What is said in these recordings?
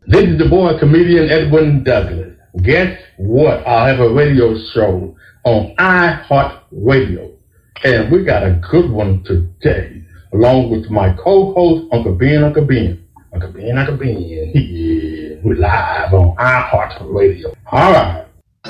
This is the boy, comedian Edwin Douglas. Guess what? I have a radio show on Uheardme. And we got a good one today, along with my co-host, Uncle Ben. Uncle Ben. Yeah, we're live on Uheardme. All right.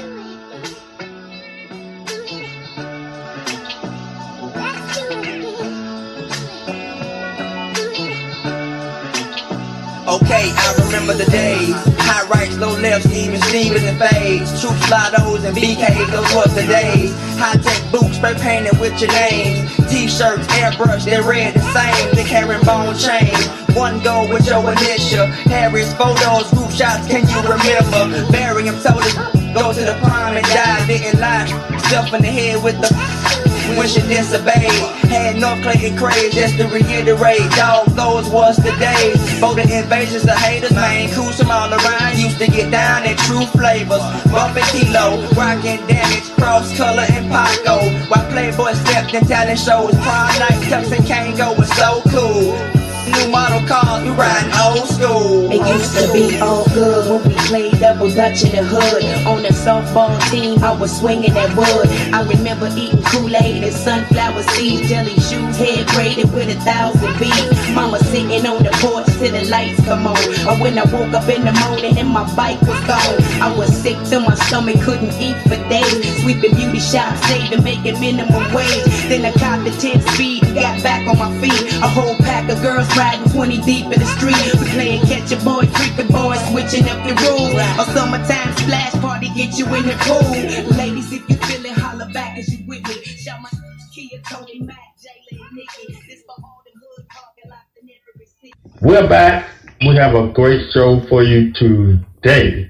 Okay, I remember the days. High rights, low lefts, even Stevens and fades. Troop slidos and BKs, those was the days. High-tech boots, spray painted with your name. T-shirts, airbrush, they're red the same. The herringbone chain. One go with your initial. Harry's photos, group shots, can you remember? Barium told us, go to the prom and die. Didn't lie, stuff in the head with the when she disobeyed. Had no Clayton craze, just to reiterate, dog, those was the days. For the invasions of haters, man, coos from all around, used to get down at true flavors. Bumping kilo, rockin' damage, cross color and Paco. While Playboy stepped in talent shows, prom night, Tux and Kango was so cool. New model cars, we riding old school. It used to be all good when we played double dutch in the hood. On the softball team, I was swinging that wood. I remember eating Kool-Aid and sunflower seeds, jelly shoes, head braided with 1,000 beads. Mama sitting on the porch till the lights come on. Or when I woke up in the morning and my bike was gone. I was sick till my stomach couldn't eat for days. Sweeping beauty shops, saving, making minimum wage. Then I copped the 10 speed and got back on my feet. A whole pack of girls riding 20 deep in the street. We playing catch a boy, creeping boys, switching up the rules. A summertime splash party, get you in the pool. Ladies, if you feelin', holler back as you with me. Shout my Kia, Tony, Mac, Jayla, and Nikki. This for all the hood talking like the never city. We're back. We have a great show for you today.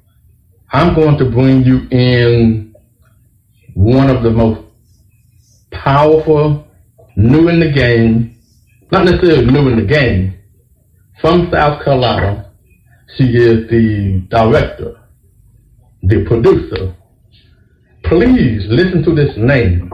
I'm going to bring you in one of the most powerful, new in the game, not necessarily new in the game, from South Carolina. She is the director, the producer. Please listen to this name,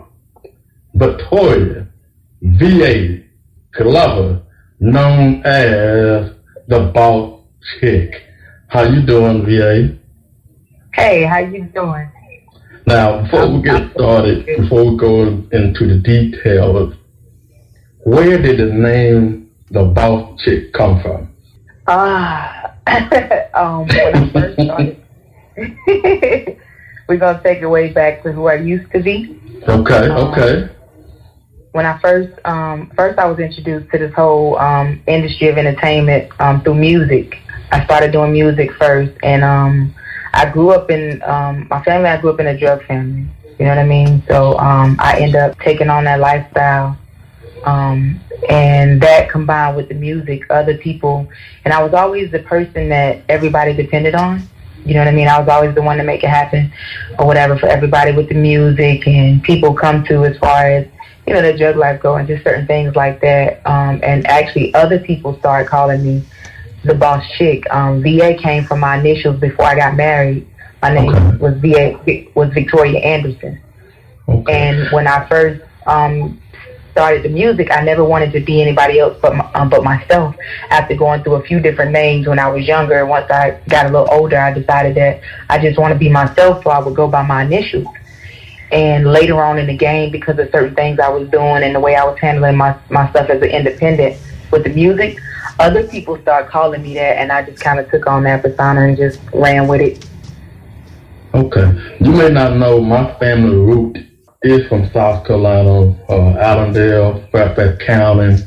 Victoria V.A. Glover, known as the Boss Chick. How you doing, V.A.? Hey, how you doing? Now, before we get started, before we go into the details, where did the name the Boss Chick come from? When I first started, we're gonna take it way back to who I used to be. Okay. When I first I was introduced to this whole industry of entertainment through music. I started doing music first, and I grew up in my family. I grew up in a drug family. You know what I mean? So I ended up taking on that lifestyle. And that combined with the music, other people, and I was always the person that everybody depended on. You know what I mean? I was always the one to make it happen or whatever for everybody with the music, and people come to as far as, you know, the drug life go and just certain things like that. And actually other people started calling me the Boss Chick. VA came from my initials before I got married. My name was Victoria Anderson. And when I first started the music, I never wanted to be anybody else but myself. After going through a few different names when I was younger, once I got a little older, I decided that I just want to be myself, so I would go by my initials. And later on in the game, because of certain things I was doing and the way I was handling my stuff as an independent with the music, other people started calling me that, and I just kind of took on that persona and just ran with it. Okay. You may not know, my family root is from South Carolina, Allendale, Fairfax County.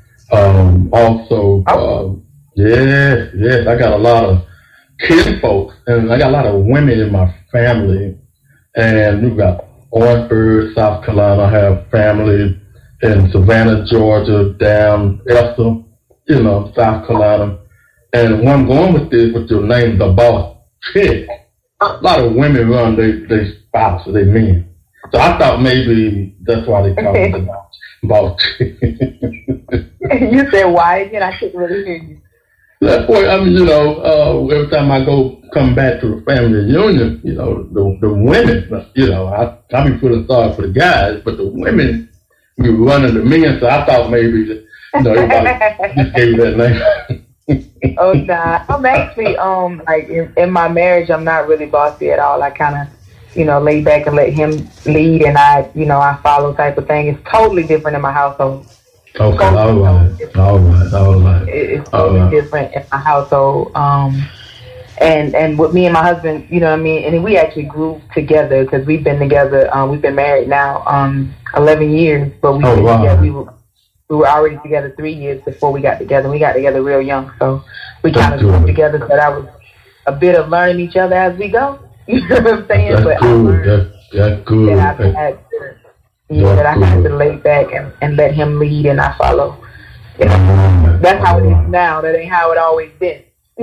Yes, I got a lot of kid folks, and I got a lot of women in my family. And we've got Orangeburg, South Carolina. I have family in Savannah, Georgia, down Esther, you know, South Carolina. And when I'm going with this, with your name, the Boss Chick, a lot of women run their spouses, their men. So I thought maybe that's why they call it the Boss Chick. You said why again? I couldn't really hear you. That's why, I mean, you know, every time I come back to the family reunion, you know, the women, you know, I be feeling sorry for the guys, but the women be running the men, so I thought maybe, you know, everybody just gave you that name. Oh, nah. I'm actually, like in my marriage, I'm not really bossy at all. I kind of, lay back and let him lead, and I follow type of thing. It's totally different in my household. Okay, all right. It's totally different in my household. And with me and my husband, you know what I mean? And we actually grew together because we've been together. We've been married now 11 years, but we were already together 3 years before we got together. We got together real young, so we kind of grew together. So that was a bit of learning each other as we go. You know what I'm saying? That's good. That's good. That I had to lay back and let him lead and I follow. That's how it is now. That ain't how it always been.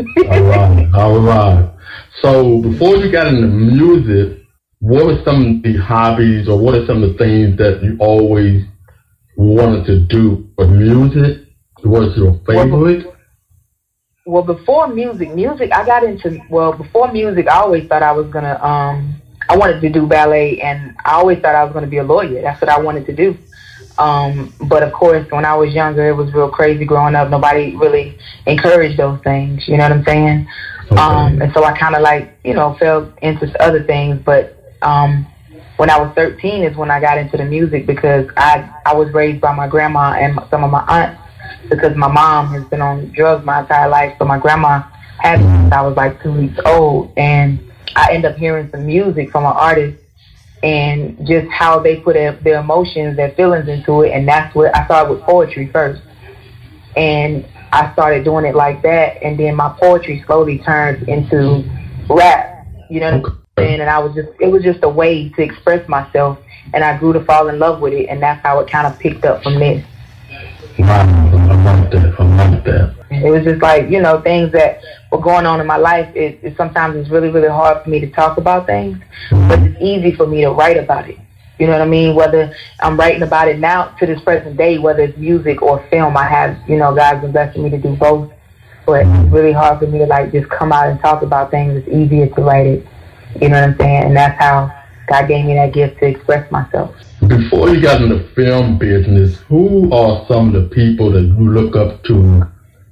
All right. So before you got into music, what were some of the hobbies or what are some of the things that you always wanted to do with music? What is your favorite? Well, before music, I got into, before music, I always thought I was going to, I wanted to do ballet, and I always thought I was going to be a lawyer. That's what I wanted to do. But of course, when I was younger, it was real crazy growing up. Nobody really encouraged those things. You know what I'm saying? Okay. And so I kind of fell into other things. But when I was 13 is when I got into the music because I was raised by my grandma and some of my aunts because my mom has been on drugs my entire life. So my grandma had me since I was like 2 weeks old. And I ended up hearing some music from an artist and just how they put their emotions, their feelings into it. And that's what I started with poetry first. And I started doing it like that. And then my poetry slowly turned into rap, you know what I'm saying? And it was just a way to express myself. And I grew to fall in love with it. And that's how it kind of picked up from there. Wow, I like that. It was just like, things that were going on in my life. Sometimes it's really, really hard for me to talk about things, but it's easy for me to write about it. You know what I mean? Whether I'm writing about it now to this present day, whether it's music or film, I have, God's been blessing me to do both. But it's really hard for me to just come out and talk about things. It's easier to write it. You know what I'm saying? And that's how God gave me that gift to express myself. Before you got in the film business, who are some of the people that you look up to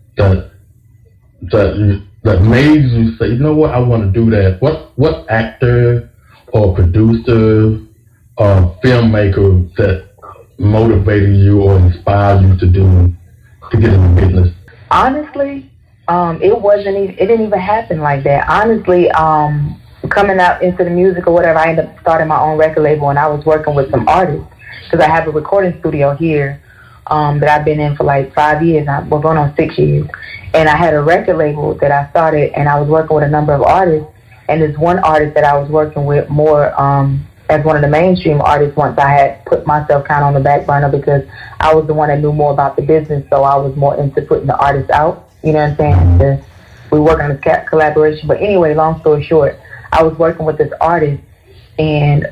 that made you say, you know what, I want to do that? What actor or producer or filmmaker that motivated you or inspired you to get in the business? Honestly, it didn't even happen like that. Honestly, coming out into the music or whatever, I ended up starting my own record label, and I was working with some artists because I have a recording studio here that I've been in for like 5 years. We're going on 6 years. And I had a record label that I started, and I was working with a number of artists. And there's one artist that I was working with more as one of the mainstream artists once I had put myself kind of on the back burner because I was the one that knew more about the business, so I was more into putting the artists out. You know what I'm saying? We were working on this collaboration. But anyway, long story short, I was working with this artist, and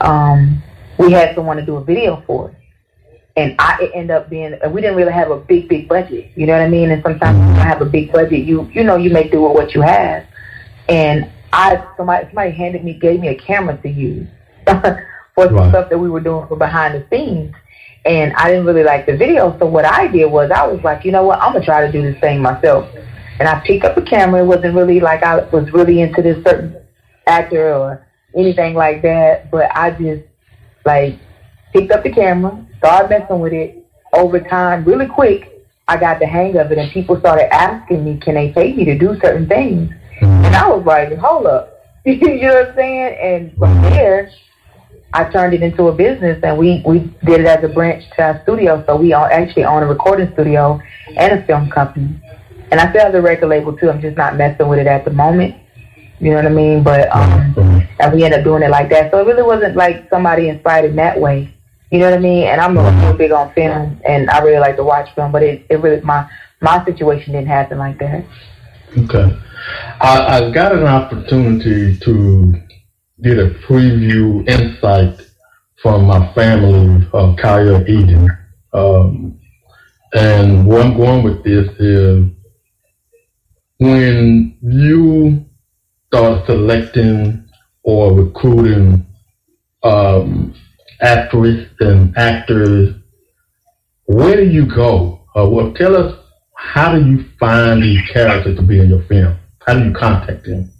we had someone to do a video for it. And it ended up being, we didn't really have a big budget, you know what I mean? And sometimes when you have a big budget, you make do with what you have. And somebody gave me a camera to use for some stuff that we were doing for behind the scenes. And I didn't really like the video. So what I did was I was like, you know what, I'm going to try to do this thing myself. And I picked up a camera. It wasn't really like I was really into this certain actor or anything like that. But I just picked up the camera, started messing with it. Over time, really quick, I got the hang of it, and people started asking me, can they pay me to do certain things? And I was like, hold up. You know what I'm saying? And from there, I turned it into a business, and we did it as a branch to our studio. So we actually own a recording studio and a film company. And I still have the record label, too. I'm just not messing with it at the moment. You know what I mean? But and we ended up doing it like that. So it really wasn't like somebody inspired in that way. You know what I mean? And I'm real big on film, and I really like to watch film, but it really, my situation didn't happen like that. Okay. I got an opportunity to get a preview insight from my family of Kaya Eden. And where I'm going with this is when you start selecting or recruiting actors and actors, where do you go? Tell us how do you find these characters to be in your film? How do you contact them?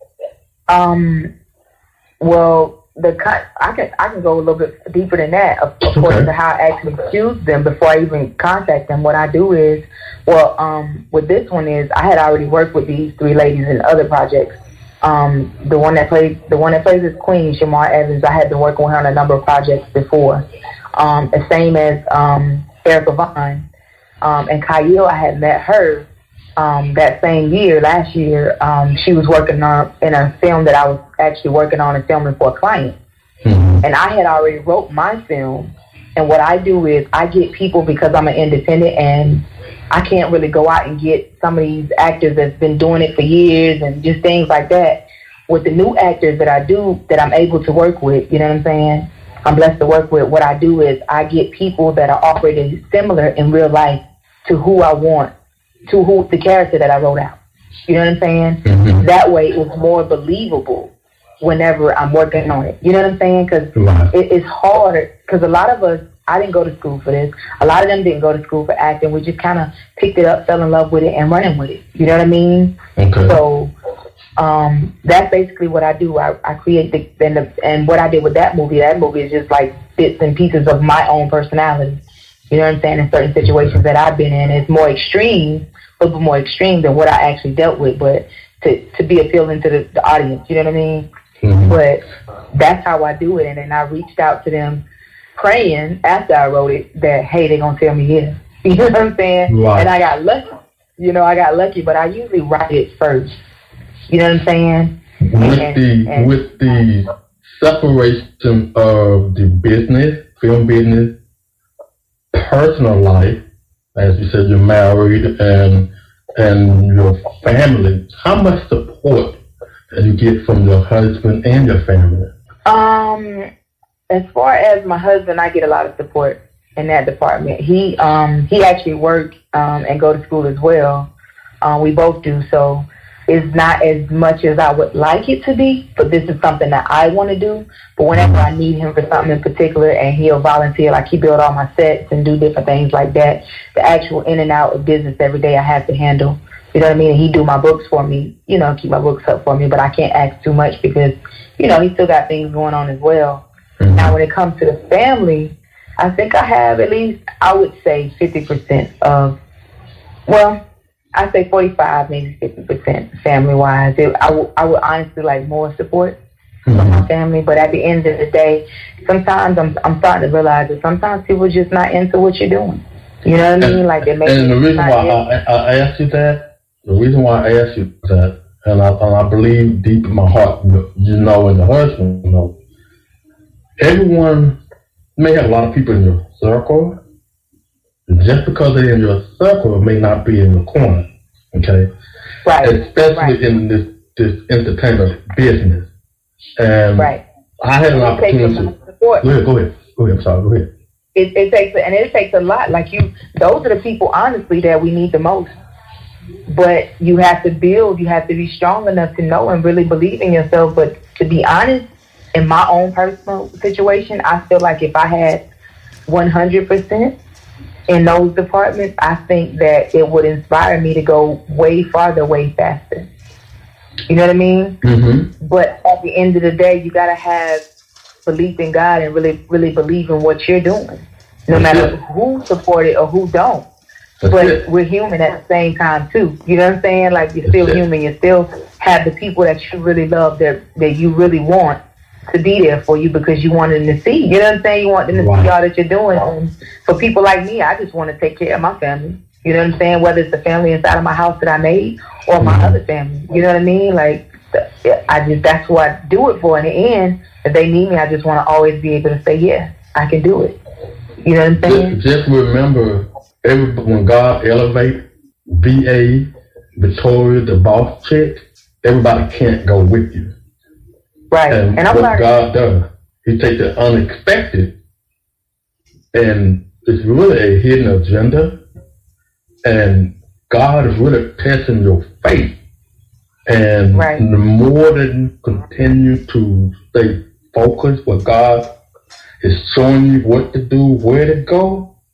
Well, I can go a little bit deeper than that, according to how I actually choose them before I even contact them. What I do is, with this one is I had already worked with these three ladies in other projects. The one that plays as Queen, Shamar Evans, I had been working with her on a number of projects before. The same as Erica Vaughn. And Kyle, I had met her that same year, last year. She was working in a film that I was actually working on and filming for a client. Mm-hmm. And I had already wrote my film. And what I do is I get people, because I'm an independent and I can't really go out and get some of these actors that's been doing it for years and just things like that. With the new actors that I do, that I'm able to work with, you know what I'm saying? I'm blessed to work with. What I do is I get people that are already similar in real life to who I want, to who the character that I wrote out. You know what I'm saying? Mm-hmm. That way it's more believable whenever I'm working on it. You know what I'm saying? Because it's hard, because a lot of us, I didn't go to school for this. A lot of them didn't go to school for acting. We just kind of picked it up, fell in love with it, and running with it. You know what I mean? Okay. So that's basically what I do. I create and what I did with that movie is just like bits and pieces of my own personality. You know what I'm saying? In certain situations that I've been in, it's more extreme, a little bit more extreme than what I actually dealt with, but to be appealing to the audience. You know what I mean? Mm-hmm. But that's how I do it. And then I reached out to them praying after I wrote it that, hey, they're going to tell me yes. You know what I'm saying? Right. And I got lucky. You know, I got lucky, but I usually write it first. You know what I'm saying? With the separation of the business, film business, personal life, as you said, you're married, and your family, how much support do you get from your husband and your family? As far as my husband, I get a lot of support in that department. He actually works and go to school as well. We both do, so it's not as much as I would like it to be, but this is something that I want to do. But whenever I need him for something in particular, and he'll volunteer, like he build all my sets and do different things like that, the actual in and out of business every day I have to handle. You know what I mean? And he do my books for me, you know, keep my books up for me, but I can't ask too much because, you know, he still got things going on as well. Mm-hmm. Now, when it comes to the family, I think I have at least, I would say 50% of, well, I say 45, maybe 50% family-wise. I would honestly like more support from my family, but at the end of the day, sometimes I'm starting to realize that sometimes people just not into what you're doing. You know what I mean? Like, they make and the reason why I asked you that, and I believe deep in my heart, you know, and the husband, you know, everyone may have a lot of people in your circle. Just because they're in your circle may not be in your corner, okay? Right. Especially in this entertainment business. And I had an opportunity. Go ahead. I'm sorry. Go ahead. It takes a lot. Like those are the people, honestly, that we need the most. But you have to build. You have to be strong enough to know and really believe in yourself. But to be honest, in my own personal situation, I feel like if I had 100% in those departments, I think that it would inspire me to go way farther, way faster. You know what I mean? Mm-hmm. But at the end of the day, you got to have belief in God and really, really believe in what you're doing, no matter who support it or who don't. But we're human at the same time, too. You know what I'm saying? Like, you're still human. You still have the people that you really love, that you really want to be there for you because you want them to see. You know what I'm saying? You want them to see all that you're doing. And for people like me, I just want to take care of my family. You know what I'm saying? Whether it's the family inside of my house that I made or my other family. You know what I mean? Like, that's what I do it for. In the end, if they need me, I just want to always be able to say, yeah, I can do it. You know what I'm saying? Just remember, when God elevates VA, Victoria, the boss chick, everybody can't go with you. Right. And what God does, He takes the unexpected, and it's really a hidden agenda, and God is really testing your faith. And the more that you continue to stay focused, what God is showing you what to do, where to go,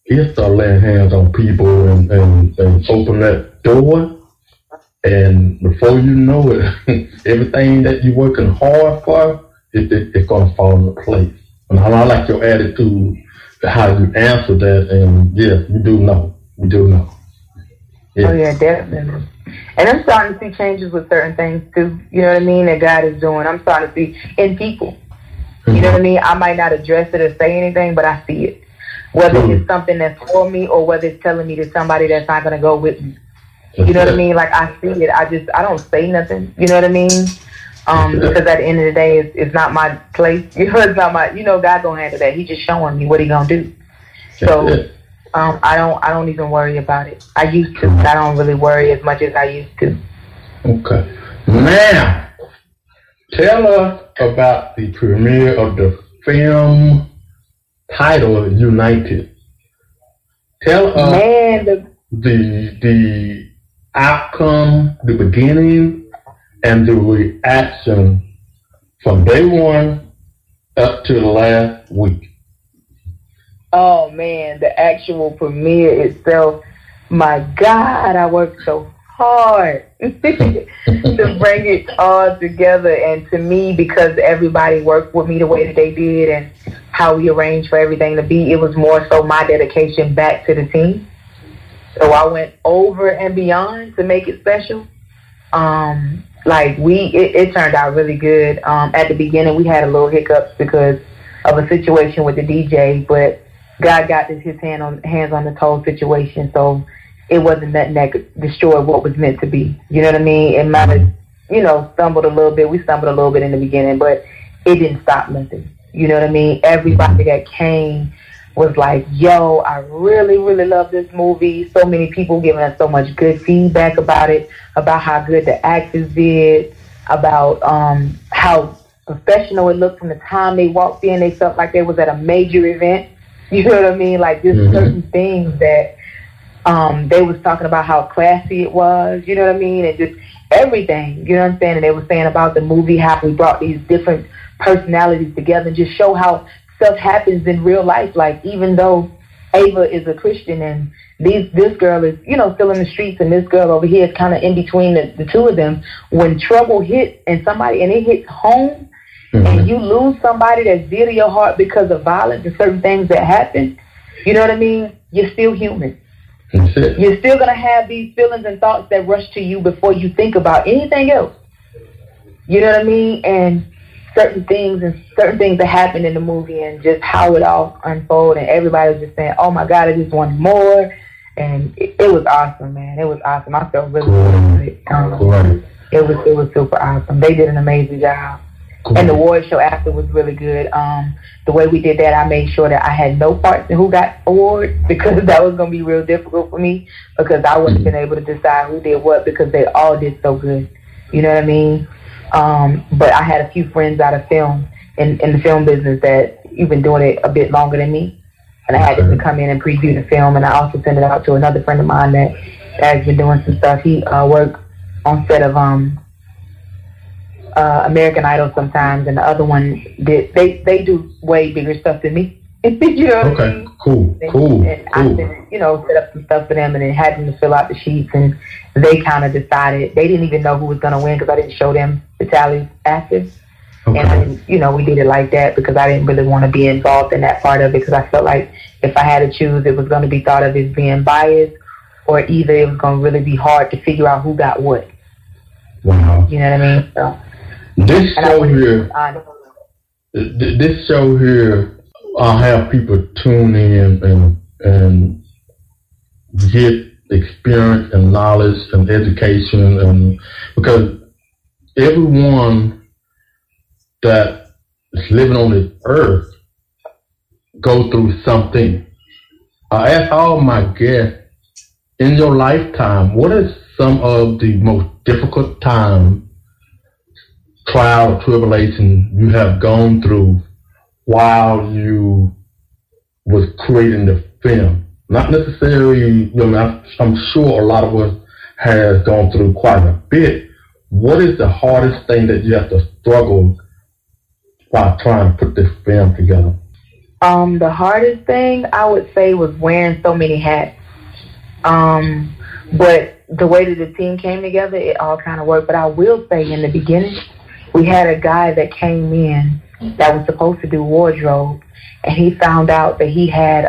he'll start laying hands on people and open that door. And before you know it, everything that you're working hard for, it's going to fall into place. And I like your attitude, how you answer that. And yes, we do know. We do know. Yeah. Oh, yeah, definitely. And I'm starting to see changes with certain things, too. You know what I mean? That God is doing. I'm starting to see in people. You know what I mean? I might not address it or say anything, but I see it. Whether it's something that's for me or whether it's telling me to somebody that's not going to go with me. You know what I mean? Like, I see it. I don't say nothing. You know what I mean? Because at the end of the day, it's not my place. You know, it's not my, God gonna handle that. He just showing me what he gonna do. So, I don't even worry about it. I used to. I don't really worry as much as I used to. Okay. Now, tell us about the premiere of the film titled United. Tell us the outcome, the beginning, and the reaction from day one up to the last week. Oh man, the actual premiere itself, my God, I worked so hard to bring it all together. And to me, because everybody worked with me the way that they did and how we arranged for everything to be, it was more so my dedication back to the team. So I went over and beyond to make it special. It turned out really good. At the beginning, we had a little hiccups because of a situation with the DJ, but God got his hands on this whole situation, so it wasn't nothing that could destroy what was meant to be. You know what I mean? It might have, stumbled a little bit. We stumbled a little bit in the beginning, but it didn't stop nothing. You know what I mean? Everybody that came was like, yo, I really, really love this movie. So many people giving us so much good feedback about it, about how good the actors did, about how professional it looked from the time they walked in. They felt like they was at a major event. You know what I mean? Like, just certain things that they was talking about how classy it was, you know what I mean? And just everything, you know what I'm saying? And they were saying about the movie, how we brought these different personalities together and just show how stuff happens in real life. Like, even though Ava is a Christian and this girl is, still in the streets, and this girl over here is kind of in between the two of them, when trouble hits and it hits home, and you lose somebody that's dear to your heart because of violence and certain things that happen, you know what I mean? You're still human. You're still going to have these feelings and thoughts that rush to you before you think about anything else. You know what I mean? And certain things that happened in the movie and just how it all unfolded, and everybody was just saying, oh my God, I just wanted more. And it was awesome, man. It was awesome. I felt really good. It was super awesome. They did an amazing job. Cool. And the award show after was really good. The way we did that, I made sure that I had no parts in who got awards, because that was going to be real difficult for me, because I wouldn't have been able to decide who did what, because they all did so good. You know what I mean? But I had a few friends out of film, in the film business, that you've been doing it a bit longer than me. And I had them to come in and preview the film, and I also sent it out to another friend of mine that has been doing some stuff. He worked on set of American Idol sometimes, and the other one they do way bigger stuff than me. You know what I mean? Cool. And I set up some stuff for them, and then had them to fill out the sheets, and they kind of decided. They didn't even know who was going to win, because I didn't show them the tally after. Okay. And I didn't, we did it like that because I didn't really want to be involved in that part of it, because I felt like if I had to choose, it was going to be thought of as being biased, or either it was going to really be hard to figure out who got what. Wow. You know what I mean? So, this show here, I'll have people tune in and get experience and knowledge and education, and because everyone that is living on this earth go through something. I ask all my guests, in your lifetime, what is some of the most difficult time, trial or tribulation you have gone through while you was creating the film? Not necessarily, I'm sure a lot of us has gone through quite a bit. What is the hardest thing that you have to struggle while trying to put this film together? The hardest thing I would say was wearing so many hats. But the way that the team came together, it all kind of worked. But I will say in the beginning, we had a guy that came in that was supposed to do wardrobe, and he found out that he had,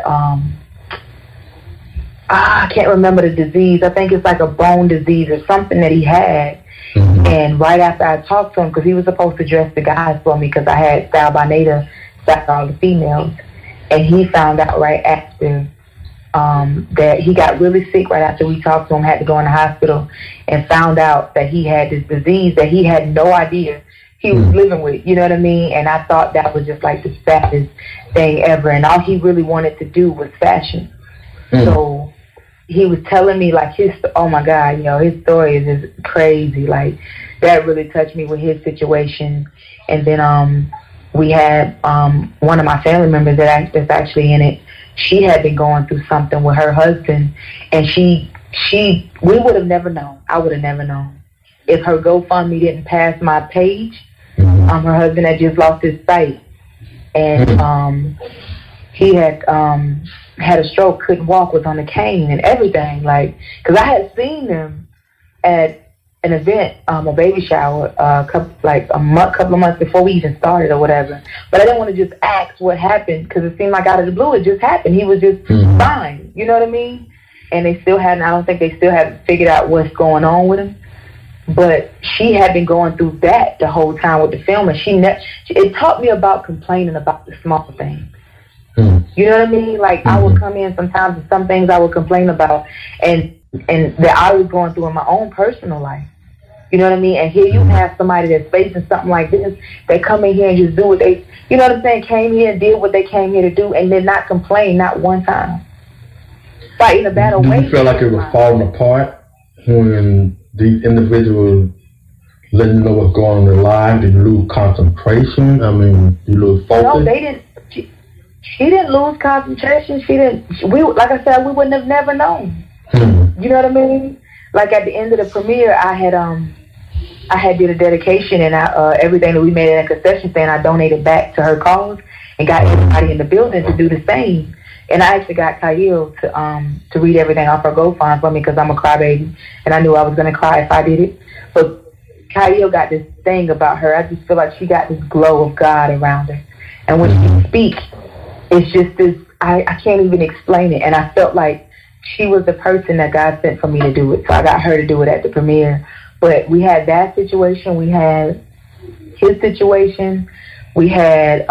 I can't remember the disease. I think it's like a bone disease or something that he had. And right after I talked to him, because he was supposed to dress the guys for me, because I had Style by Nada, style all the females, and he found out right after that he got really sick right after we talked to him, had to go in the hospital, and found out that he had this disease that he had no idea he was living with, you know what I mean? And I thought that was just like the saddest thing ever. And all he really wanted to do was fashion. So he was telling me like oh my God, you know, his story is just crazy. Like that really touched me with his situation. And then we had one of my family members that's actually in it. She had been going through something with her husband, and we would have never known. I would have never known if her GoFundMe didn't pass my page. Her husband had just lost his sight, and he had had a stroke, couldn't walk, was on a cane and everything. Like, because I had seen them at an event, a baby shower, couple of months before we even started or whatever. But I didn't want to just ask what happened, because it seemed like out of the blue it just happened. He was just fine, you know what I mean? And they still hadn't. I don't think they still haven't figured out what's going on with him. But she had been going through that the whole time with the film, and it taught me about complaining about the small things. You know what I mean? Like I would come in sometimes and some things I would complain about, and that I was going through in my own personal life. You know what I mean? And here you have somebody that's facing something like this. They come in here and just do what they, you know what I'm saying, came here and did what they came here to do, and did not complain, not one time. Fighting a battle. Do you feel like it was falling apart when these individuals letting you know what's going on in their lives? Did you lose concentration? I mean, you lose focus? No, they didn't. She didn't lose concentration. She didn't. Like I said, we wouldn't have never known. You know what I mean? Like at the end of the premiere, I had did a dedication, and everything that we made in a concession stand, I donated back to her cause and got everybody in the building to do the same. And I actually got Kyle to read everything off her GoFundMe for me, because I'm a crybaby, and I knew I was going to cry if I did it. But Kyle got this thing about her. I just feel like she got this glow of God around her. And when she speaks, it's just this, I can't even explain it. And I felt like she was the person that God sent for me to do it. So I got her to do it at the premiere. But we had that situation. We had his situation. We had,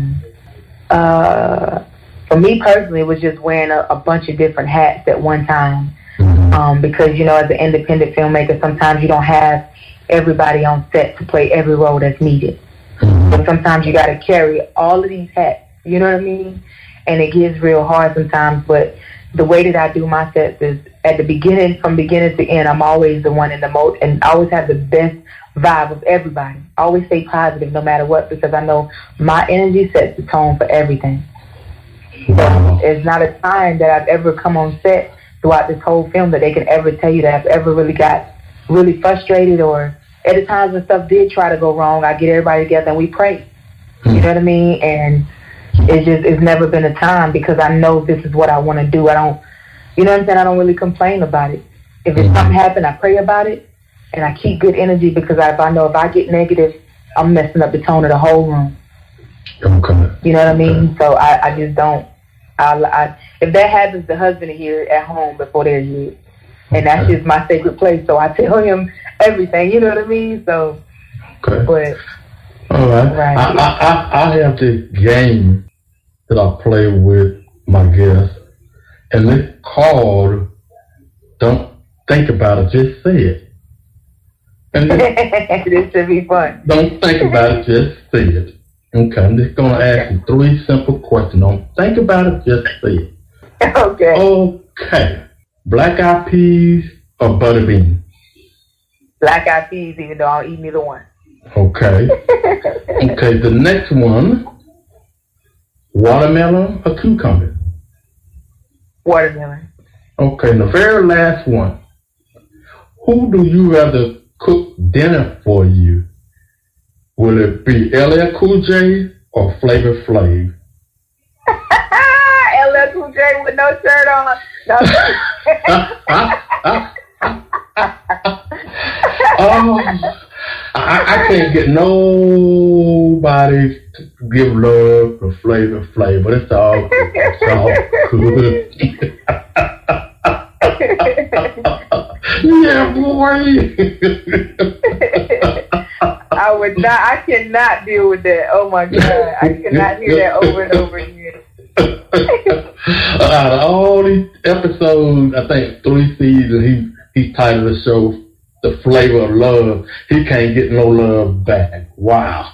for me personally, it was just wearing a bunch of different hats at one time. Because, you know, as an independent filmmaker, sometimes you don't have everybody on set to play every role that's needed. So sometimes you got to carry all of these hats. You know what I mean? And it gets real hard sometimes. But the way that I do my sets is at the beginning, from beginning to end, I'm always the one in the most, and I always have the best vibe of everybody. I always stay positive no matter what, because I know my energy sets the tone for everything. So it's not a time that I've ever come on set throughout this whole film that they can ever tell you that I've ever really got really frustrated, or at the times when stuff did try to go wrong, I get everybody together and we pray. You know what I mean? And it's never been a time, because I know this is what I want to do. I don't, you know what I'm saying? I don't really complain about it. If it's something happen, I pray about it, and I keep good energy, because I know if I get negative, I'm messing up the tone of the whole room. Okay. You know what I mean? So I just don't. If that happens, the husband is here at home before they're here, and that's just my sacred place. So I tell him everything. You know what I mean? So, but all right. I have this game that I play with my guests, and it's called "Don't Think About It, Just Say It." And this should be fun. Don't think about it, just say it. Okay, I'm just going to ask you 3 simple questions. Don't think about it, just say it. Okay. Okay. Black eyed peas or butter beans? Black eyed peas, even though I don't eat neither one. Okay. Okay, the next one, watermelon or cucumber? Watermelon. Okay, and the very last one, who do you rather cook dinner for you? Will it be LL Cool J or Flavor Flav? Jay with no shirt on. No. I can't get nobody to give love for Flavor Flav, but it's all good. It's all good. Yeah, boy. I cannot deal with that. Oh my God. I cannot hear that over and over again. Out of all these episodes, I think 3 seasons, he titled the show The Flavor of Love. He can't get no love back. Wow.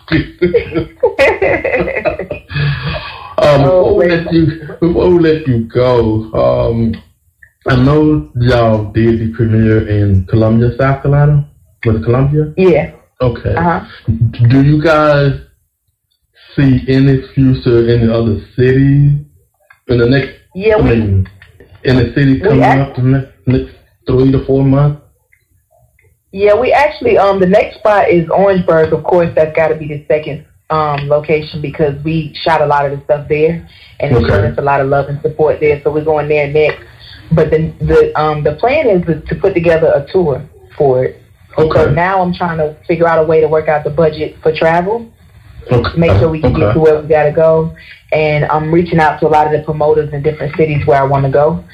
Before we let you go, I know y'all did the premiere in Columbia, South Carolina. Was it Columbia? Yeah. Okay. Do you guys see any future in the other cities in the next? Yeah, in the city coming up in the next 3 to 4 months? Yeah, we actually the next spot is Orangeburg. Of course, that's got to be the second location because we shot a lot of the stuff there, and it's showing us a lot of love and support there. So we're going there next. But the plan is to put together a tour for it. Okay. So now I'm trying to figure out a way to work out the budget for travel. Okay. Make sure we can get to where we gotta go, and I'm reaching out to a lot of the promoters in different cities where I want to go.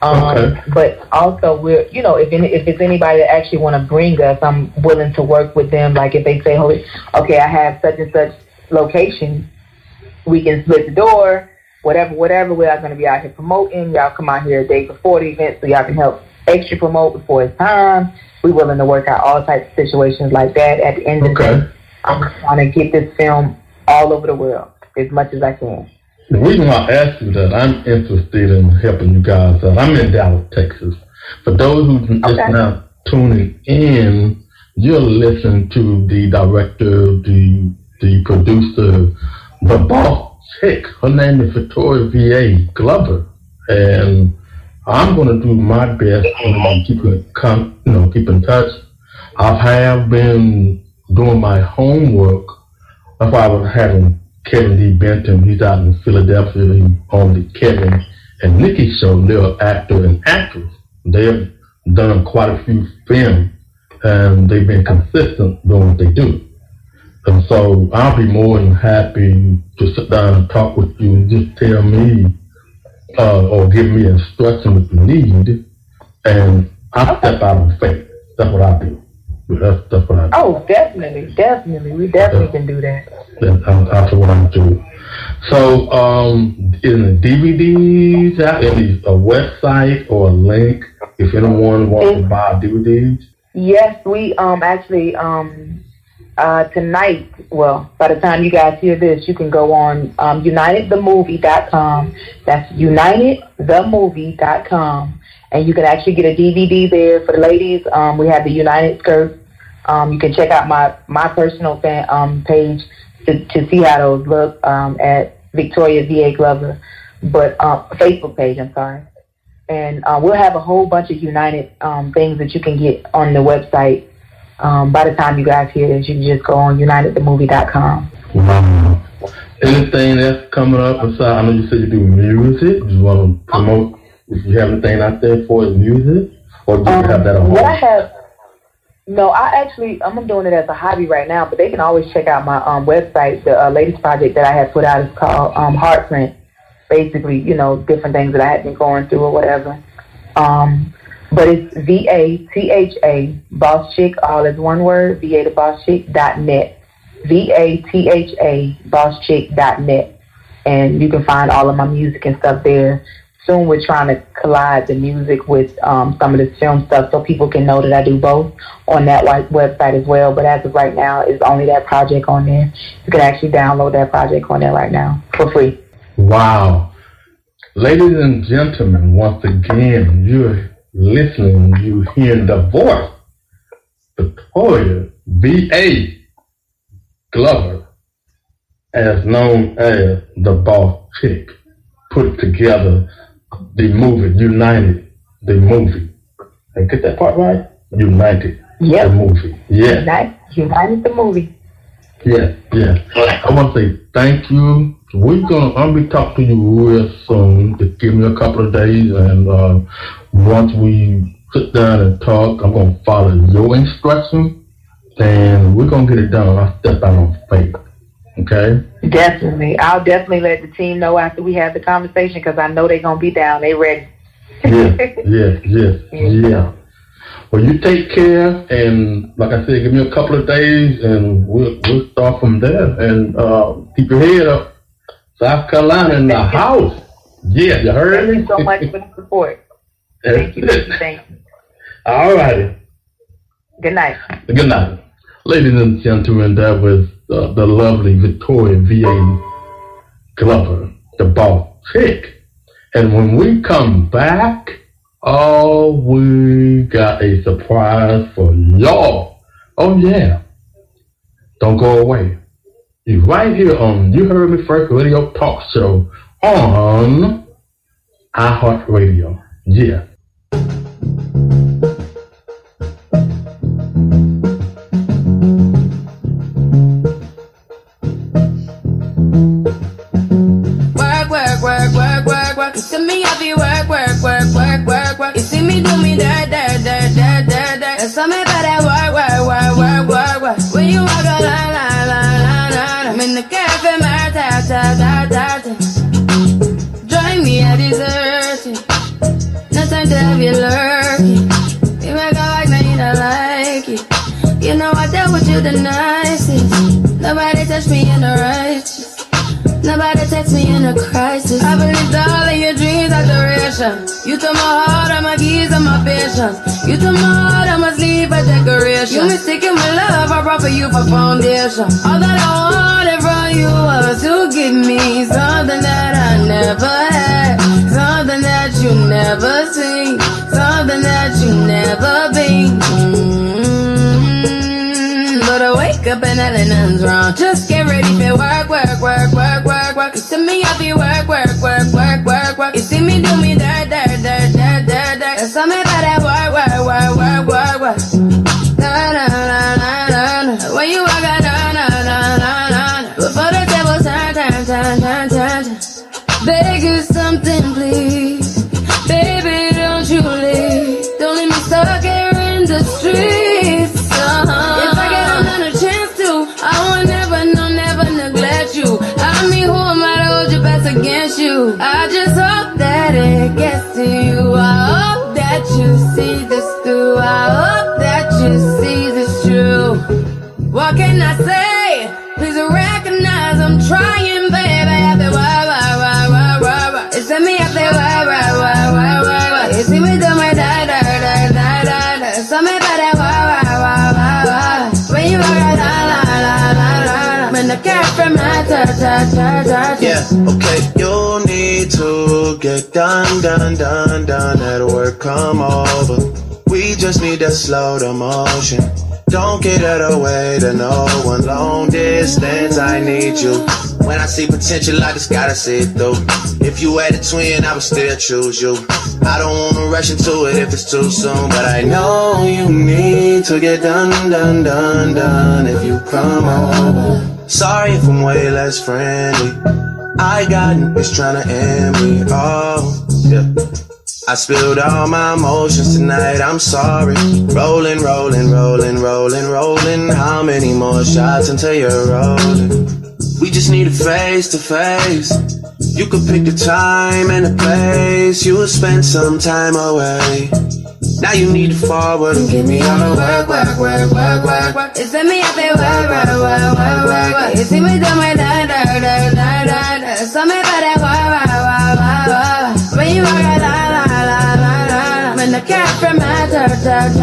But also, we're if it's anybody that actually want to bring us, I'm willing to work with them. Like if they say, okay, I have such and such location, we can split the door. Whatever, we're not going to be out here promoting. Y'all come out here a day before the event so y'all can help extra promote before it's time. We're willing to work out all types of situations like that. At the end of the day, I'm trying to get this film all over the world as much as I can. The reason why I asked you that, I'm interested in helping you guys out. I'm in Dallas, Texas. For those who just now tuning in, you're listening to the director, the producer, the boss. Chick. Her name is Victoria V.A. Glover, and I'm going to do my best to keep in touch. I have been doing my homework. That's why I was having Kevin D. Benton. He's out in Philadelphia. He on the Kevin and Nikki show. They're an actor and actress. They've done quite a few films, and they've been consistent doing what they do. And so I'll be more than happy to sit down and talk with you and just tell me or give me instruction if you need, and I step out on faith. That's what I do. That's what I do. Oh, definitely. We definitely can do that. That's what I'm doing. So, in the DVDs, any a website or a link if anyone wants to buy DVDs? Yes, we actually tonight, well, by the time you guys hear this, you can go on UnitedTheMovie.com. That's UnitedTheMovie.com. And you can actually get a DVD there for the ladies. We have the United skirt. You can check out my personal page to see how those look at Victoria V.A. Glover. But Facebook page, I'm sorry. And we'll have a whole bunch of United things that you can get on the website. By the time you guys hear this, you can just go on UnitedTheMovie.com. Wow. Anything that's coming up aside? I know you said you do music. Do you want to promote? If you have anything out there for music, or do you have that on? What I have? No, I'm doing it as a hobby right now. But they can always check out my website. The latest project that I have put out is called Heartprint. Basically, different things that I had been going through or whatever. But it's VATHA, Boss Chick, all is one word, VATheBossChick.net. VATHA, BossChick.net. And you can find all of my music and stuff there. Soon we're trying to collide the music with some of the film stuff so people can know that I do both on that website as well. But as of right now, it's only that project on there. You can actually download that project on there right now for free. Wow. Ladies and gentlemen, once again, you're listening, you hearing the voice, Victoria V.A. Glover, as known as the Boss Chick, put together the movie, United, the movie. Did I get that part right? United, the movie. Yeah. United the movie. Yeah. I want to say thank you I'll be talking to you real soon. Just give me a couple of days, and once we sit down and talk, I'm gonna follow your instructions, and we're gonna get it done. I'll step out on faith. Okay? Definitely. I'll definitely let the team know after we have the conversation, because I know they're gonna be down. They ready. Yeah. Well, you take care, and like I said, give me a couple of days, and we'll start from there. And keep your head up. South Carolina in the house. Yeah, you heard me? Thank you so much for the support. Thank you. Thank you. All righty. Good night. Good night. Ladies and gentlemen, that was the lovely Victoria V.A. Glover, the boss chick. And when we come back, we got a surprise for y'all. Oh, yeah. Don't go away. You're right here on You Heard Me First Radio Talk Show on iHeartRadio. Yeah. You see me happy work. You see me do me dirt. And some me better work. When you walk a line. I'm in the cafe, my ta. Drive me a dessert. No time to have you lurking. You make a like, now you don't like it. You know I dealt with you the nicest. Nobody touched me in the righteous. Nobody text me in a crisis. I believed all of your dreams are duration. You took my heart, all my keys, and my patience. You took my heart, I must leave a decoration. You mistaken my love, I brought for you for foundation. All that I wanted from you was to give me something that I never had, something that you never seen, something that you never been. But I wake up and nothing's wrong. Just get ready for work. You see me happy work. You see me do me dirt. And some me better work. When you walk out, before the table turn. Beg you something, please. Baby, don't you leave. Don't leave me stuck here in the streets. If I get another chance to, I will never neglect you. I mean, who am I to hold your best against you? I just hope that it gets to you. I hope that you see this through. I hope that you see this true. What can I say? Please recognize I'm trying, baby. I feel why. It's me, I feel why. You see me do my die. So me better why. When you walk out, when the cat from my yeah, okay, you need to get done at work, come over. We just need to slow the motion. Don't get out of the way to no one. Long distance, I need you. When I see potential, I just gotta see it through. If you had a twin, I would still choose you. I don't wanna rush into it if it's too soon, but I know you need to get done if you come over. Sorry if I'm way less friendly. I got niggas tryna end me. Oh, yeah. I spilled all my emotions tonight, I'm sorry. Rolling. How many more shots until you're rolling? We just need a face to face. You could pick the time and the place. You will spend some time away. Now you need to forward and give me all the work. It's me, I feel work. You see me do my die. So me better work. When you walk out, when the cat from my dirt.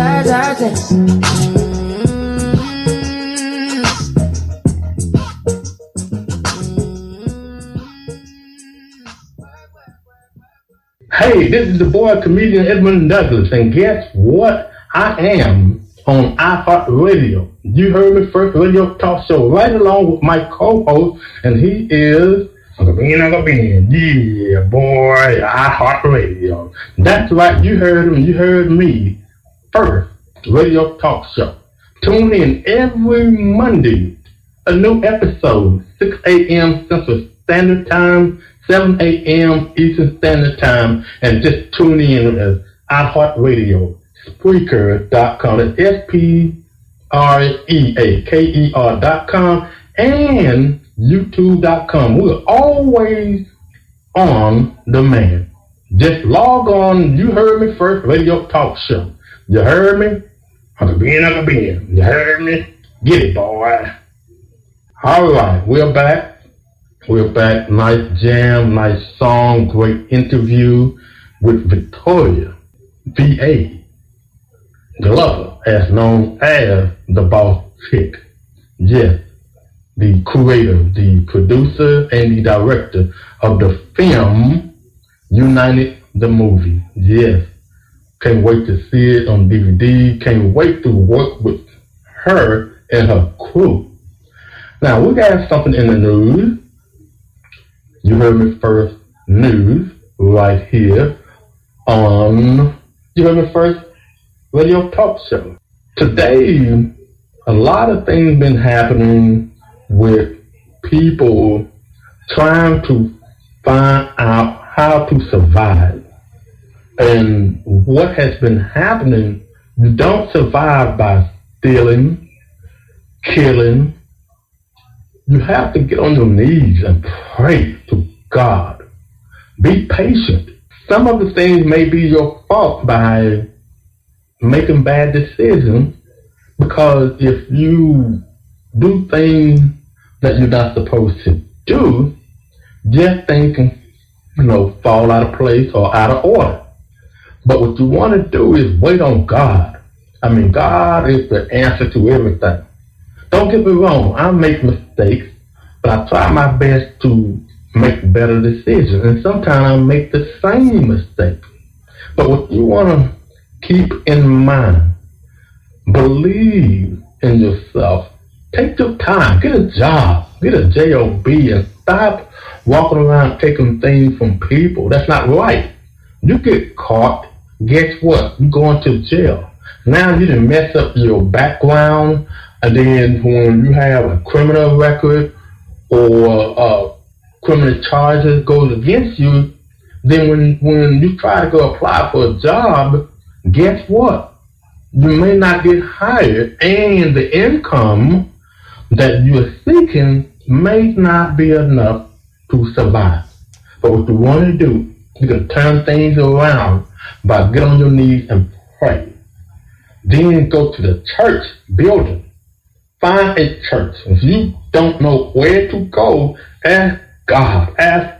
Hey, this is the boy, comedian-edwin-douglas, and guess what? I am on iHeartRadio. You Heard Me First Radio Talk Show, right along with my co-host, and he is Uncle Ben. Yeah, boy, iHeartRadio. That's right, you heard him, you heard me. First Radio Talk Show. Tune in every Monday, a new episode, 6 a.m. Central Standard Time, 7 a.m. Eastern Standard Time, and just tune in as iHeartRadio, Spreaker.com, that's SPREAKER.com, and YouTube.com. We're always on demand. Just log on. You heard me first, radio talk show. You heard me? Uncle Ben. You heard me? Get it, boy. All right, we're back. Nice jam, nice song, great interview with Victoria V.A. Glover, as known as the Boss Chick. Yes, the creator, the producer, and the director of the film United the Movie. Yes, can't wait to see it on DVD. Can't wait to work with her and her crew. Now, we got something in the news. You heard me first, news, right here on You Heard Me First Radio Talk Show. Today, a lot of things been happening with people trying to find out how to survive. And what has been happening, you don't survive by stealing, killing. You have to get on your knees and pray to God. Be patient. Some of the things may be your fault by making bad decisions, because if you do things that you're not supposed to do, just things can, fall out of place or out of order. But what you want to do is wait on God. God is the answer to everything. Don't get me wrong, I make mistakes, but I try my best to make better decisions. And sometimes I make the same mistake. But what you want to keep in mind, believe in yourself. Take your time, get a job, get a job, and stop walking around taking things from people. That's not right. You get caught, guess what? You're going to jail. Now you done mess up your background, and then when you have a criminal record or criminal charges goes against you, then when you try to go apply for a job, guess what? You may not get hired, and the income that you're seeking may not be enough to survive. But what you want to do, you can turn things around by getting on your knees and pray. Then go to the church building. Find a church. If you don't know where to go, ask God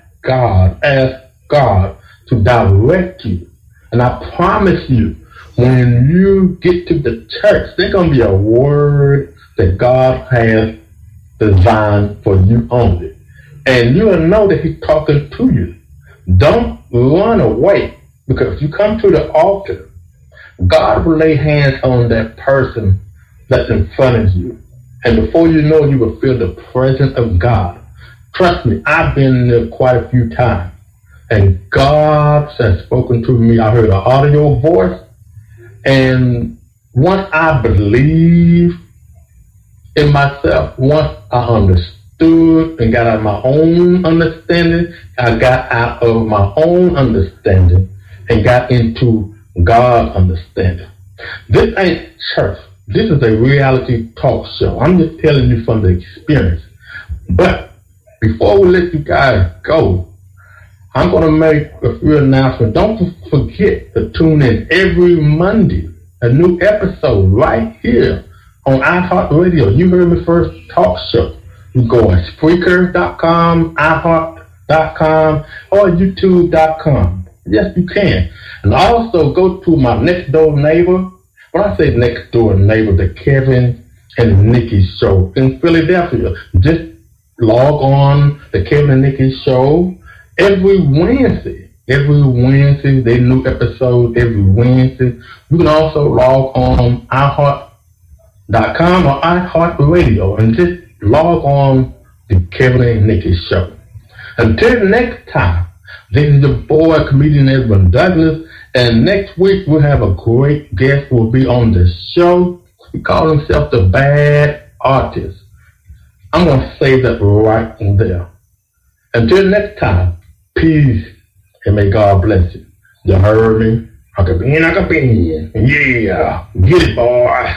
to direct you. And I promise you, when you get to the church, there's going to be a word that God has designed for you only. And you'll know that He's talking to you. Don't run away, because if you come to the altar, God will lay hands on that person that's in front of you. And before you know it, you will feel the presence of God. Trust me, I've been there quite a few times. And God has spoken to me. I heard an audio voice. And once I believed in myself, once I understood and got out of my own understanding, I got out of my own understanding and got into God's understanding. This ain't church. This is a reality talk show. I'm just telling you from the experience. But before we let you guys go, I'm going to make a few announcements. Don't forget to tune in every Monday, a new episode right here on iHeartRadio. You Heard Me First Talk Show. You go on Spreaker.com, iHeart.com, or YouTube.com. Yes, you can. And also go to my next door neighbor. When I say next door neighbor, the Kevin and Nikki show in Philadelphia. Just log on the Kevin and Nikki show every Wednesday. Every Wednesday, they new episode every Wednesday. You can also log on iHeart.com or iHeartRadio and just log on the Kevin and Nikki show. Until next time, this is your boy, comedian-Edwin-Douglas, and next week we'll have a great guest who will be on the show. He calls himself the Bad Artist. I'm going to say that right there. Until next time, peace and may God bless you. You heard me? I can be in. Yeah. Get it, boy.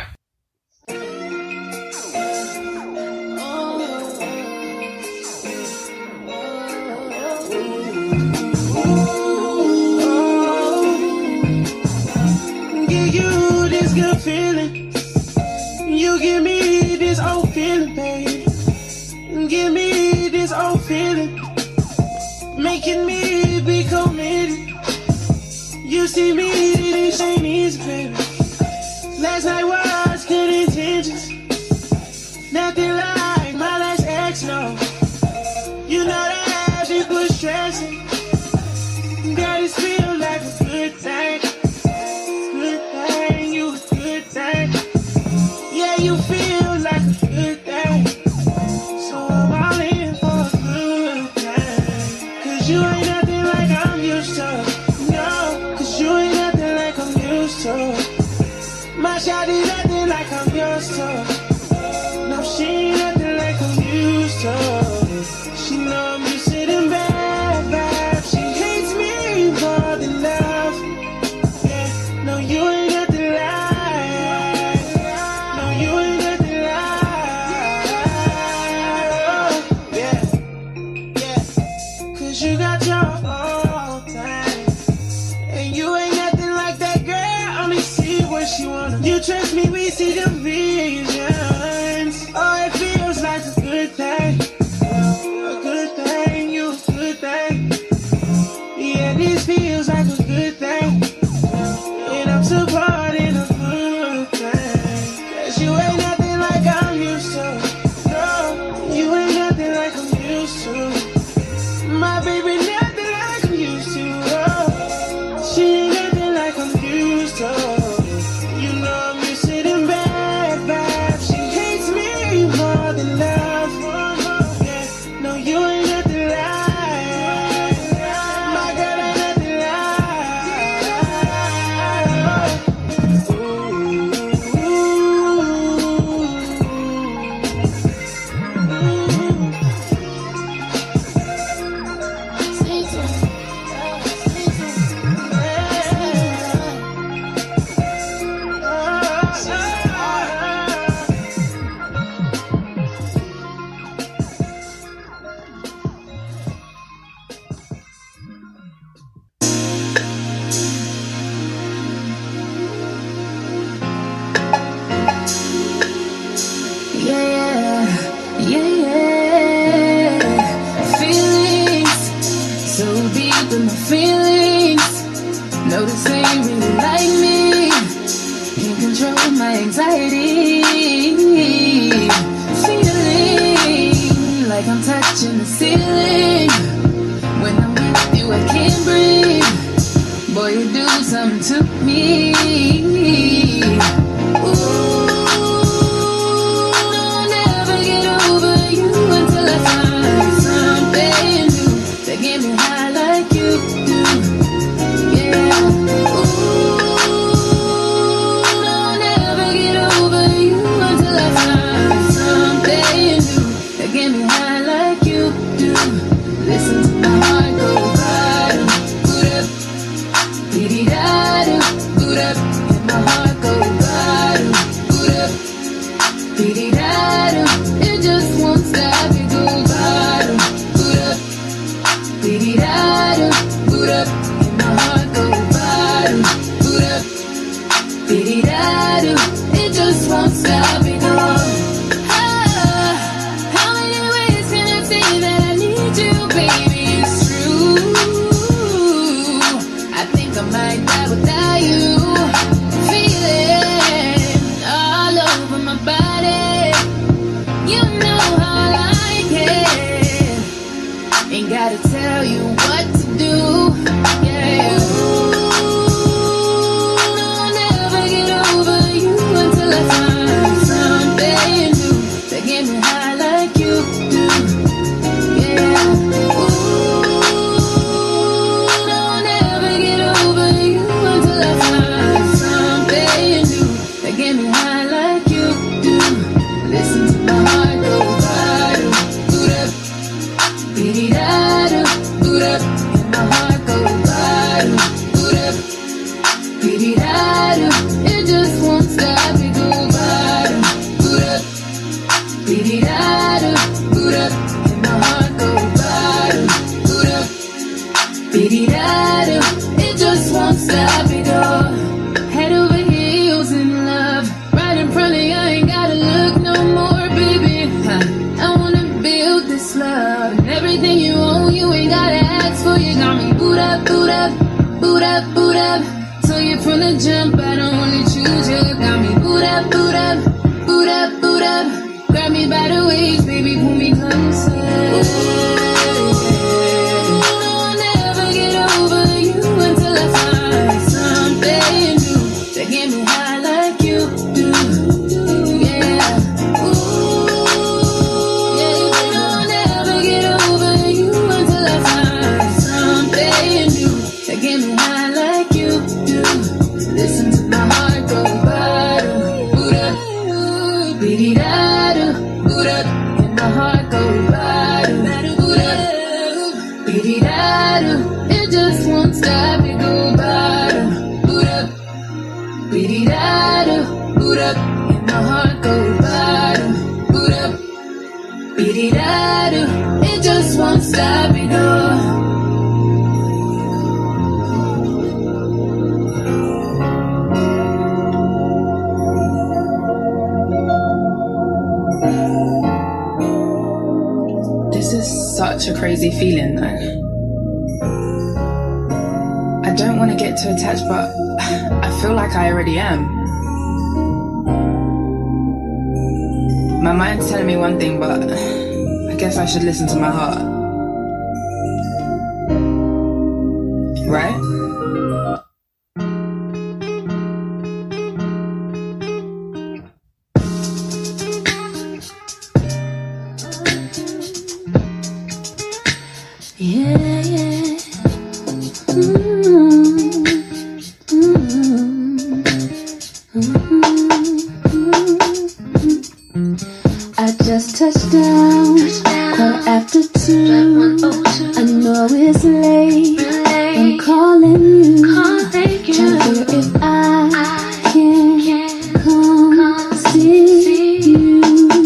Give you this good feeling. You give me this old feeling, baby. Give me this old feeling. Making me be committed. You see me, this ain't easy, baby. Last night was good intentions. Nothing like my last ex, no. You know that she was stressing. Girl, this feel like a good thing. Good thing, you a good thing. Yeah, you feel like a good thing. So I'm all in for a good thing. Cause you ain't nothing like I'm used to. You ain't nothing like I'm used to. My shawty nothing like I'm used to. No, she ain't nothing like I'm used to. She know I'm used to them bad vibes. She hates me more than love. Yeah, no, you ain't nothing like. No, you ain't nothing like. Yeah. Cause you got your own thing. And you ain't nothing like that girl, only see what she wanna. You trust me, we see the visions. Oh, it feels like a good thing. A good thing, you a good thing. Yeah, this feels like a good thing. And I'm supporting a good thing. Cause you ain't nothing like I'm used to. No, you ain't nothing like I'm used to. My baby, nothing like I'm used to. Oh. She ain't nothing like I'm used to. You know I'm used to them bad vibes. She hates me more than love. Yeah, no, you ain't nothing like. My girl ain't nothing like. Notice they really like me. Can't control my anxiety. Feeling like I'm touching the ceiling. When I'm with you, I can't breathe. Boy, you do something to me. Ooh, I'll never get over you until I find something new that get me high like you do. Listen to my heart go bottom, boot up, dee-dee-da-do, boot up, and my heart go bottom, boot up, dee-dee-da-do, it just won't stop, it go bottom, boot up, dee-dee-da-do, boot up, and my heart go bottom, boot up, dee-dee-da-do, it just won't stop, it go. Gotta tell you what to do, yeah. Ooh, I'll never get over you until I find something new that get me high like you do, yeah. Ooh, I'll never get over you until I find something new that get me high like you do. Listen to my heart go bottom, boot up, beat it up. I'll never get over you until I find something new to get me high like you do. Yeah. Ooh, yeah. I'll never get over you until I find something new to get me high like you do. Listen to my heart go ba-do, boo-da, bee-dee-da-do, boo-da, and my heart go ba-do, boo-da, bee-dee-da-do. It just won't stop, it go ba-do, boo-da, bee-dee-da-do, boo-da, and my heart go ba-do, boo-da, bee-dee-da-do. It just won't stop, it go. This is such a crazy feeling though. I don't want to get too attached, but I feel like I already am. My mind's telling me one thing, but I guess I should listen to my heart. Right? Yeah, yeah. I just touched down, quarter after 2. I know it's late, I'm calling you, trying to figure if I can come see you.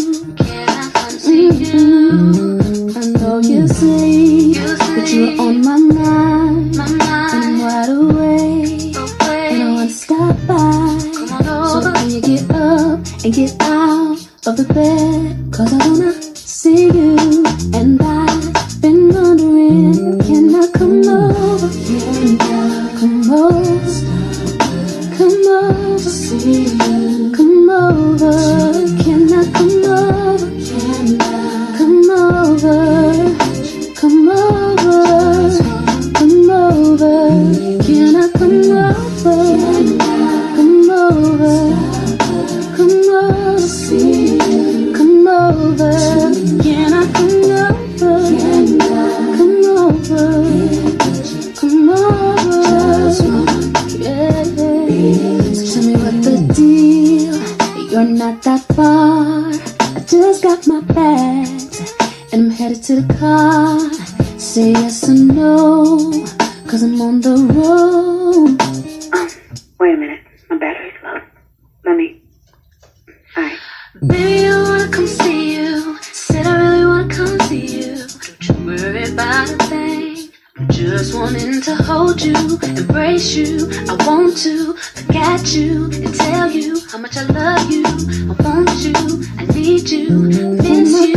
I know you sleep, but you're on my mind, and I'm wide awake, and I wanna stop by. So can you get up and get out of the bed, 'cause I wanna see you. And I've been wondering, can I come over? Come over, come over, see you. Come over, can I come over? Come over, come over, come over. Can I come over? Come over, come over, see you. Come over, can I come over? Come over, come over, yeah. So tell me what the deal. You're not that far. I just got my bags and I'm headed to the car. Say yes or no, 'cause I'm on the road. Wait a minute, my battery's low. Alright. Baby, I wanna come see you. Said I really wanna come see you. Don't you worry about a thing. I'm just wanting to hold you, embrace you. I want to look at you and tell you how much I love you. I want you, I need you, miss you.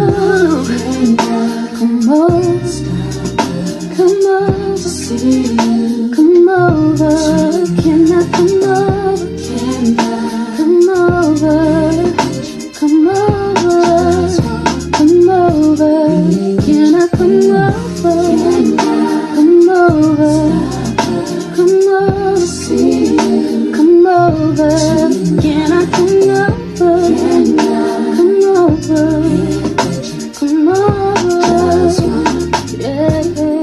Come over, come over, see you. Come over, can I come over? Come over, come over, come over. Can I come over? Come over, come over, see you. Come over, can I come over? Come over, come over, yeah.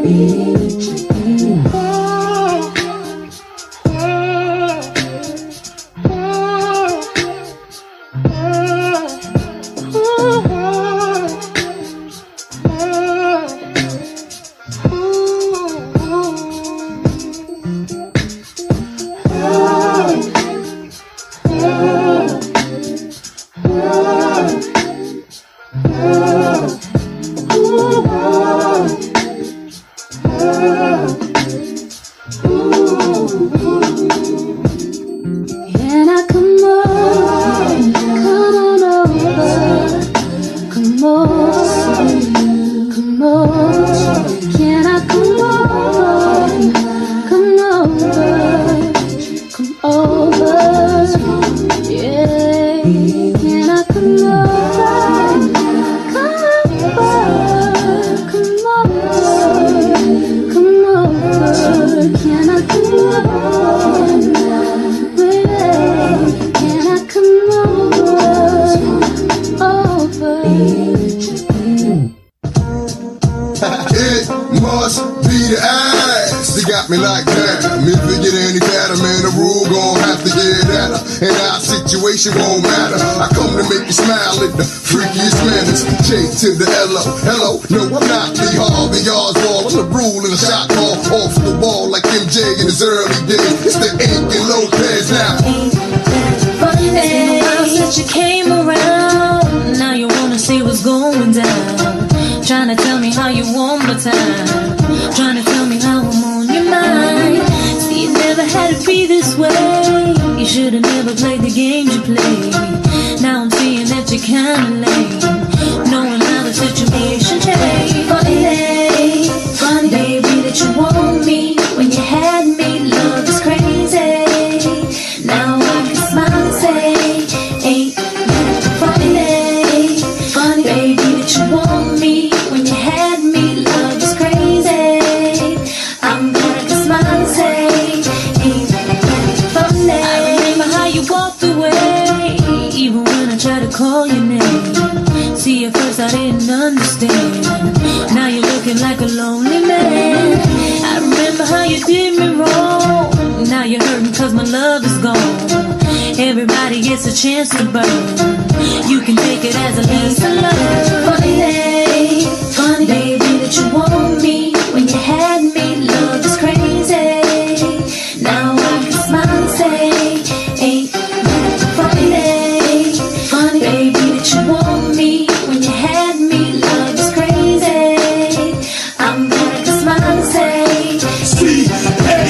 Can I come over? Come on over. Come over. Come over. Can I come over? Come over. Come over. Yeah. Can I come over? Come over. your ass. They got me like that. If you get any fatter, man, the rule gon' have to get at her. And our situation won't matter. I come to make you smile in the freakiest manners. J to the L-O, hello. No, I'm not Lee Harvey Oswald. I'm the rule in a shot call off the wall like MJ in his early days. It's the Ink and Lopez now. It's been a while since you came around. Now you wanna see what's going down. Trying to tell me how you want my time. Trying to tell me how I'm on your mind. See, it never had to be this way. You should've never played the games you played. Now I'm seeing that you're kinda lame, knowing how the situation changed. Funny, baby, that you want me when you had me. Love is crazy. Now I can smile and say, ain't that funny? Funny, baby, that you want me when you had me. Love is crazy. I'm glad I can smile and say, ain't that funny? I remember how you walked away, even when I tried to call your name. See, at first I didn't understand. Now you're looking like a lonely man. I remember how you did me wrong. Now you're hurting cause my love is gone. Everybody gets a chance to burn. You can take it as a lesson learned. Funny, baby, that you want me when you had me. Love is crazy. Now I can smile and say, ain't that funny? Funny, baby, that you want me when you had me. Love is crazy. I'm glad I can smile and say, See, hey.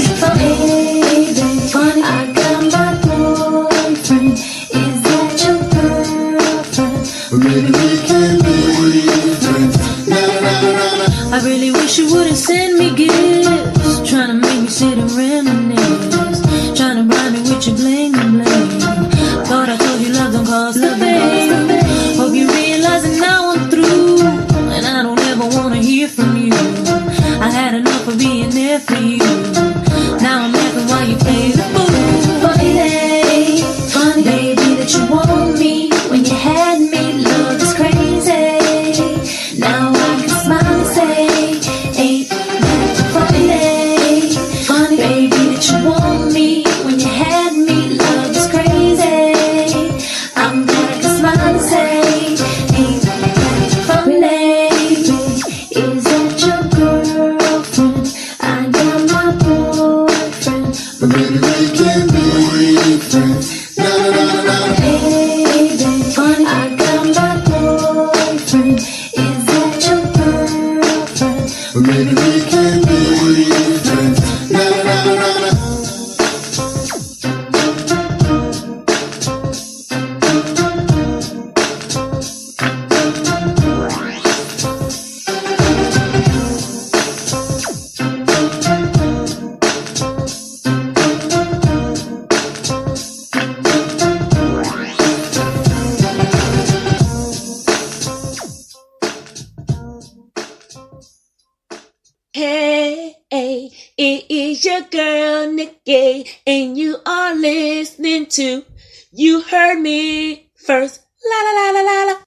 Funny, I got my boyfriend. Is that your girlfriend? Maybe we can be friends. Na, na, na, na, na. I really wish you wouldn't send me gifts, trying to make me sit and reminisce, trying to bribe me with your bling and bling. Thought I told you love don't cost a thing. Hope you realize that now I'm through, and I don't ever wanna hear from you. I had enough of being there for you. Now I'm laughing while you play the fool. Funny, baby, that you want me when you had me. Love is crazy. Now I can smile and say, ain't that funny? Funny, baby, that you want me when you had me. Love is crazy. I'm glad I can smile and say, ain't that funny? Is that your girlfriend? I got my boyfriend. But maybe we can be friends. Na, na, na, na, na. Baby, funny, I got my boyfriend. Is that your girlfriend? But maybe we can be friends. Na, na, na, na, na. Hey, it is your girl Nikki, and you are listening to You Heard Me First. La la la la la la.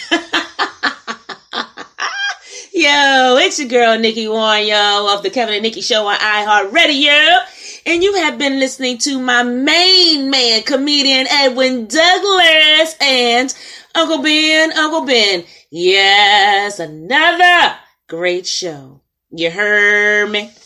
Yo, it's your girl Nikki Warren, yo, of the Kevin and Nikki Show on iHeartRadio. And you have been listening to my main man, comedian Edwin Douglas, and Uncle Ben. Yes, another great show. You heard me?